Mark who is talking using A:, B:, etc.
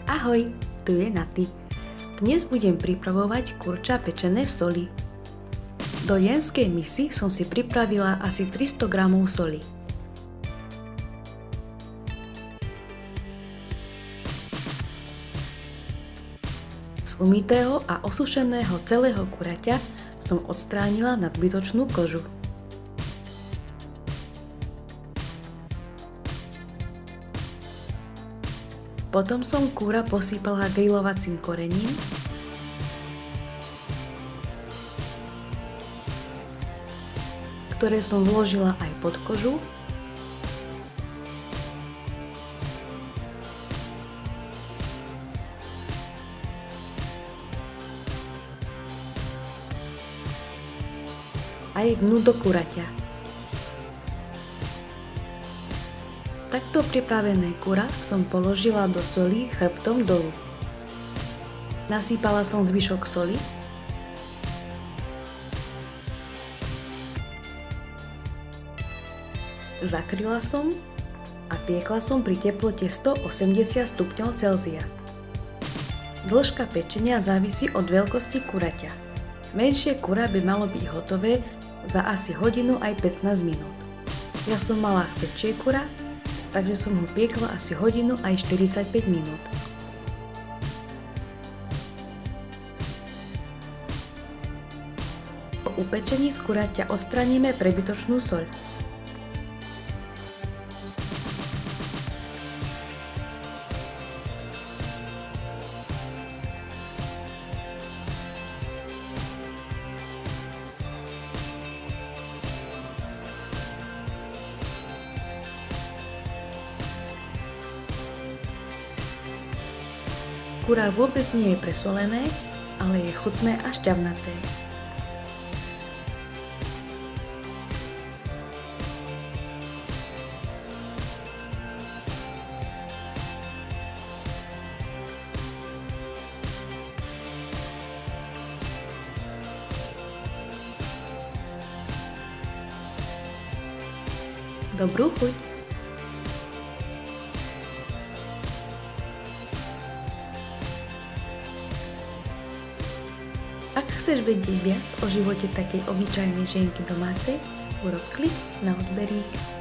A: Ahoj, tu je Naty. Dnes budem pripravovať kurča pečené v soli. Do jenskej misy som si pripravila asi 300 g soli. Z umytého a osušeného celého kuraťa som odstránila nadbytočnú kožu. Potom som kúra posypala grilovacím korením, ktoré som vložila aj pod kožu, aj dnu do kuraťa. Takto pripravené kura som položila do soli chrbtom dolu. Nasýpala som zvyšok soli. Zakryla som a piekla som pri teplote 180 stupňov Celzia. Dĺžka pečenia závisí od veľkosti kuraťa. Menšie kura by malo byť hotové za asi hodinu aj 15 minút. Ja som mala väčšie kura, takže som ho piekla asi hodinu aj 45 minút. Po upečení z kuraťa odstraníme prebytočnú soľ. Kura vôbec nie je presolené, ale je chutné a šťavnaté. Dobrú chuť! Ak chceš vedieť viac o živote takej obyčajnej žienky domácej, urob klik na odberík.